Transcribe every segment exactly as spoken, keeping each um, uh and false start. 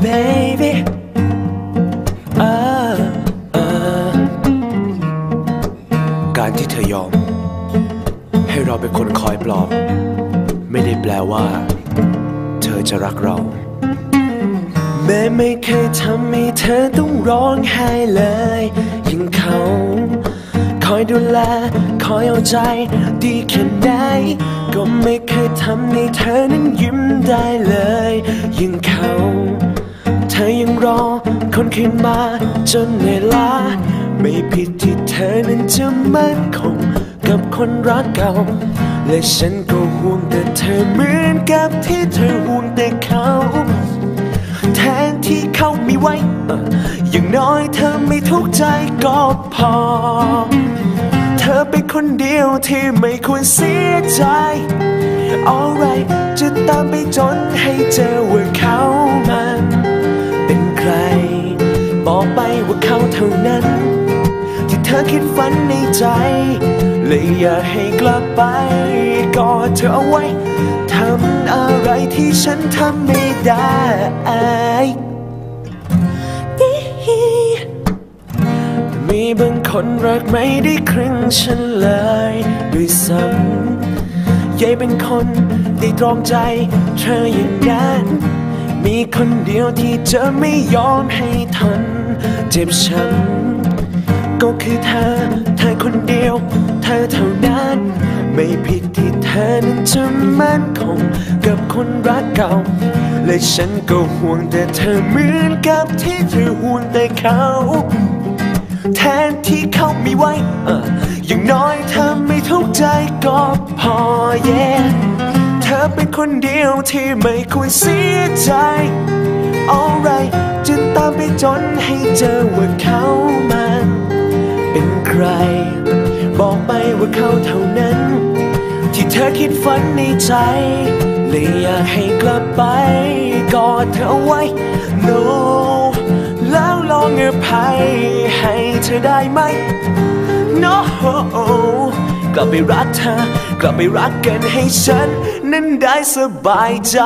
baby อ่าอ่าการที่เธอยอมให้เราเป็นคนคอยปลอบไม่ได้แปลว่าเธอจะรักเราแม้ไม่เคยทำให้เธอต้องร้องไห้เลยยิ่งเขาคอยดูแลคอยเอาใจดีแค่ไหนก็ไม่เคยทำให้เธอนั้นยิ้มได้เลยยิ่งเขาเธอยังรอคนคืนมาจนเหนื่อยล้าไม่ผิดที่เธอนั้นจะมั่นคงกับคนรักเก่าและฉันก็ห่วงแต่เธอเหมือนกับที่เธอห่วงแต่เขาแทนที่เขามีไว้อย่างน้อยเธอไม่ทุกข์ใจก็พอเธอเป็นคนเดียวที่ไม่ควรเสียใจ Alright จะตามไปจนให้เจอว่าเขามันเป็นใครบอกไปว่าเขาเท่านั้นที่เธอคิดฝันในใจเลยอยากให้กลับไปกอดเธอเอาไว้ทำอะไรที่ฉันทำไม่ได้มีบางคนรักไม่ได้ครึ่งฉันเลยด้วยซ้ำยัยเป็นคนได้ตรองใจเธออย่างนั้นมีคนเดียวที่จะไม่ยอมให้ทนเจ็บช้ำก็คือเธอเธอคนเดียวเธอเท่านั้นไม่ผิดที่เธอนั้นจะมั่นคงกับคนรักเก่าและฉันก็ห่วงแต่เธอเหมือนกับที่เธอห่วงแต่เขาแทนที่เขามีไว้อย่างน้อยเธอไม่ทุกข์ใจก็พอ yeah เธอเป็นคนเดียวที่ไม่ควรเสียใจ Alright จะตามไปจนให้เจอว่าเขามันเป็นใครบอกไปว่าเขาเท่านั้นที่เธอคิดฝันในใจเลยอยากให้กลับไปกอดเธอไว้ No แล้วลองอภัยให้เธอได้ไหม No กลับไปรักเธอกลับไปรักกันให้ฉันนั้นได้สบายใจ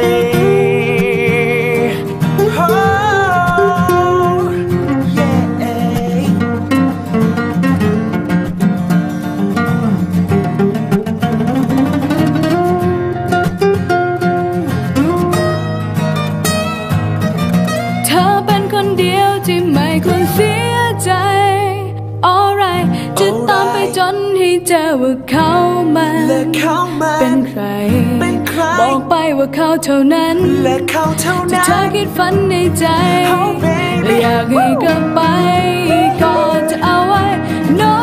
ที่ไม่ควรเสียใจ Alright จะตามไปจนให้เจอว่าเขามันเป็นใครบอกไปว่าเขาเท่านั้นที่เธอคิดฝันในใจและอยากให้กลับไปก็จะเอาไว้ No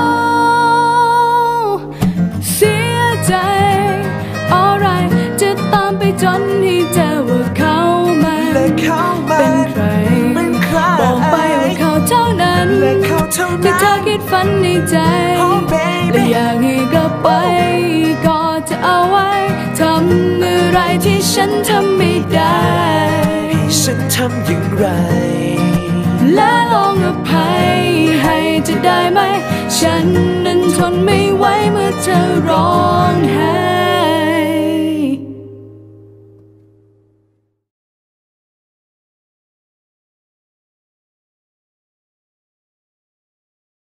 เสียใจ Alright จะตามไปจนให้เจอว่าเขามันเป็นใครบอกไปว่าเขาเท่านั้นที่เธอคิดฝันในใจและอยากให้กลับไปก็จะเอาไว้ทำอะไรที่ฉันทำไม่ได้ฉันทำอย่างไรและลองอภัยให้จะได้ไหมฉันนั้นทนไม่ไหวเมื่อเธอร้องไห้